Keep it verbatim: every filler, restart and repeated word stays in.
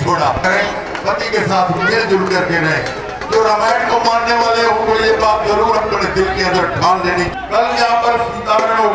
छोड़ा, पति के साथ मिलजुल करके रहे। जो रामायण को मानने वाले उनको ये बात जरूर अपने दिल के अंदर ठान लेनी। कल यहाँ पर सीता